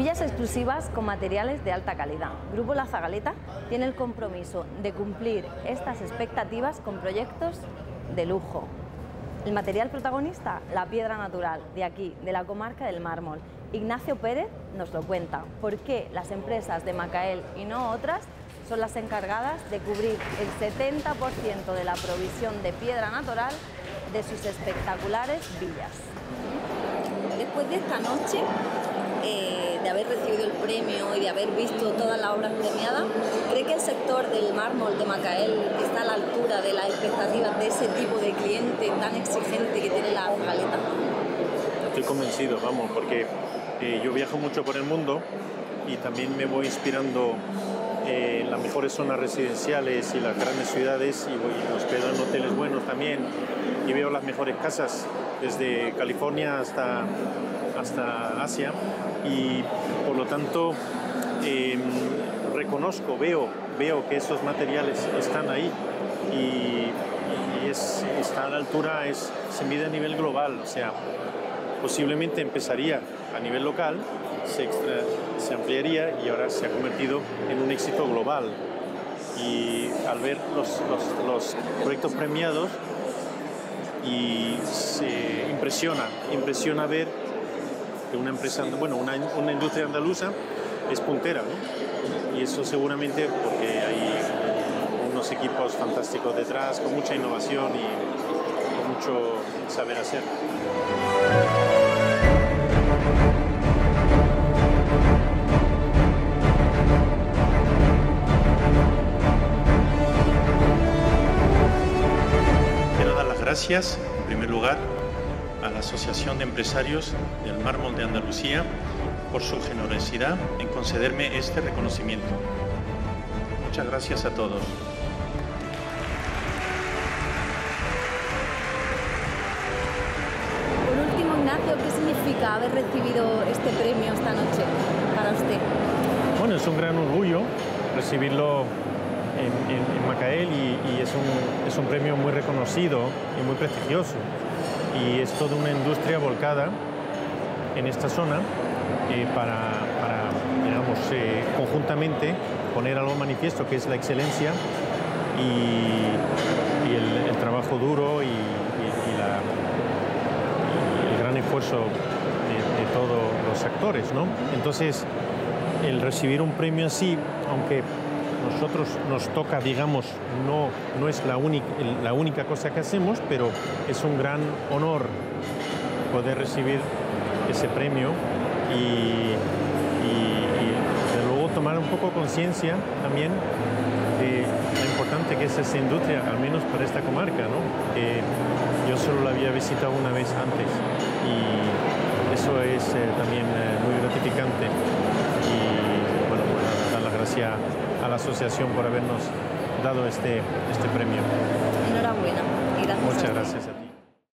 Villas exclusivas con materiales de alta calidad. Grupo La Zagaleta tiene el compromiso de cumplir estas expectativas con proyectos de lujo. El material protagonista, la piedra natural, de aquí, de la comarca del mármol. Ignacio Pérez nos lo cuenta. ¿Por qué las empresas de Macael y no otras son las encargadas de cubrir el 70% de la provisión de piedra natural de sus espectaculares villas? Después de esta noche, de haber recibido el premio y de haber visto todas las obras premiadas, ¿cree que el sector del mármol de Macael está a la altura de las expectativas de ese tipo de cliente tan exigente que tiene La Zagaleta? Estoy convencido, vamos, porque yo viajo mucho por el mundo y también me voy inspirando en las mejores zonas residenciales y las grandes ciudades, y me hospedo en hoteles buenos también y veo las mejores casas desde California hasta Asia, y por lo tanto reconozco, veo que esos materiales están ahí y está a la altura, se mide a nivel global, o sea, posiblemente empezaría a nivel local, se ampliaría y ahora se ha convertido en un éxito global. Y al ver los proyectos premiados, y se impresiona ver que una empresa, bueno, una industria andaluza es puntera, ¿no? Y eso seguramente porque hay unos equipos fantásticos detrás, con mucha innovación y con mucho saber hacer. Quiero dar las gracias, en primer lugar, a la Asociación de Empresarios del Mármol de Andalucía por su generosidad en concederme este reconocimiento. Muchas gracias a todos. Por último, Ignacio, ¿qué significa haber recibido este premio esta noche para usted? Bueno, es un gran orgullo recibirlo en Macael y es un premio muy reconocido y muy prestigioso. Y es toda una industria volcada en esta zona para digamos, conjuntamente poner algo manifiesto, que es la excelencia y el trabajo duro y el gran esfuerzo de todos los actores, ¿no? Entonces, el recibir un premio así, aunque nosotros nos toca, digamos, no es la única cosa que hacemos, pero es un gran honor poder recibir ese premio y de luego tomar un poco conciencia también de lo importante que es esa industria, al menos para esta comarca, ¿no? Yo solo la había visitado una vez antes y eso es también muy gratificante. Y bueno, dar las gracias a la asociación por habernos dado este premio. Enhorabuena y gracias. Muchas gracias a ti.